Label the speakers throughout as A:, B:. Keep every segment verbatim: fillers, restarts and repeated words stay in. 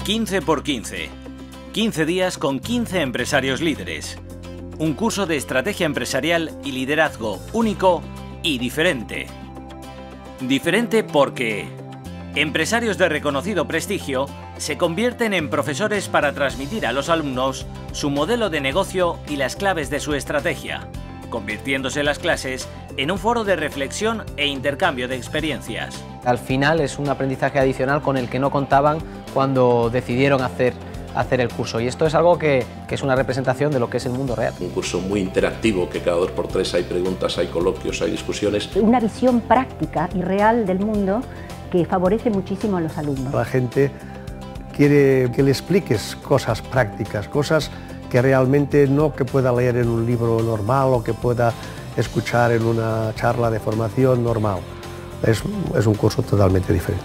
A: quince por quince. quince días con quince empresarios líderes. Un curso de estrategia empresarial y liderazgo único y diferente. Diferente porque empresarios de reconocido prestigio se convierten en profesores para transmitir a los alumnos su modelo de negocio y las claves de su estrategia, convirtiéndose las clases en un foro de reflexión e intercambio de experiencias.
B: Al final es un aprendizaje adicional con el que no contaban cuando decidieron hacer, hacer el curso, y esto es algo que, que es una representación de lo que es el mundo real.
C: Un curso muy interactivo, que cada dos por tres hay preguntas, hay coloquios, hay discusiones.
D: Una visión práctica y real del mundo que favorece muchísimo a los alumnos.
E: La gente quiere que le expliques cosas prácticas, cosas que realmente no que pueda leer en un libro normal o que pueda escuchar en una charla de formación normal. Es, es un curso totalmente diferente.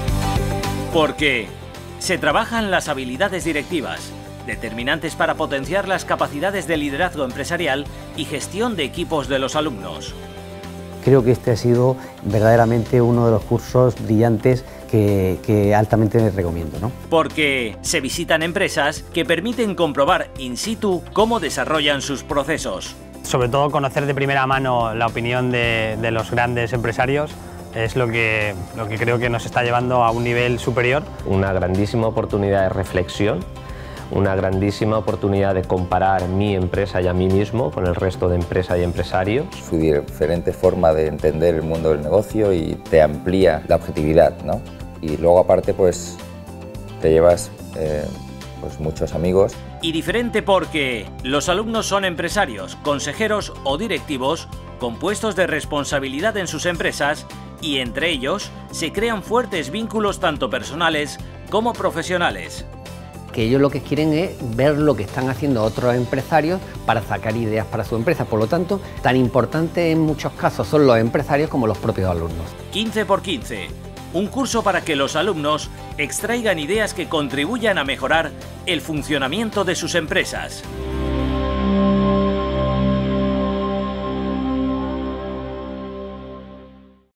A: Porque se trabajan las habilidades directivas, determinantes para potenciar las capacidades de liderazgo empresarial y gestión de equipos de los alumnos.
F: Creo que este ha sido verdaderamente uno de los cursos brillantes que, que altamente recomiendo, ¿no?
A: Porque se visitan empresas que permiten comprobar in situ cómo desarrollan sus procesos.
G: Sobre todo conocer de primera mano la opinión de, de los grandes empresarios es lo que, lo que creo que nos está llevando a un nivel superior.
H: Una grandísima oportunidad de reflexión, una grandísima oportunidad de comparar mi empresa y a mí mismo con el resto de empresas y empresarios.
I: Su diferente forma de entender el mundo del negocio y te amplía la objetividad, ¿no? Y luego aparte pues te llevas eh, pues muchos amigos.
A: Y diferente porque los alumnos son empresarios, consejeros o directivos con puestos de responsabilidad en sus empresas y entre ellos se crean fuertes vínculos tanto personales como profesionales.
B: Que ellos lo que quieren es ver lo que están haciendo otros empresarios para sacar ideas para su empresa. Por lo tanto, tan importante en muchos casos son los empresarios como los propios alumnos.
A: quince por quince. Un curso para que los alumnos extraigan ideas que contribuyan a mejorar el funcionamiento de sus empresas.